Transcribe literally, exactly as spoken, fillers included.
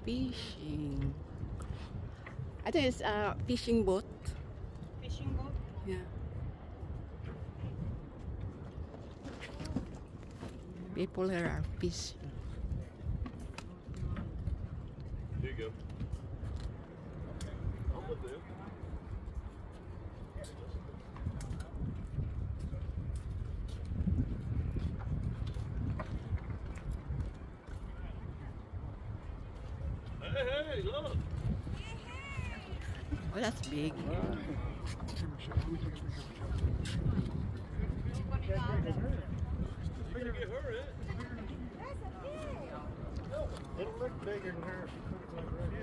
fishing. I think it's a fishing boat. Fishing boat? Yeah. People here are fishing. Here you go. I'm with you. Hey, hey, look! Oh, that's big. We're gonna get her in. That's a pig! It'll look bigger than her if you put it like right here.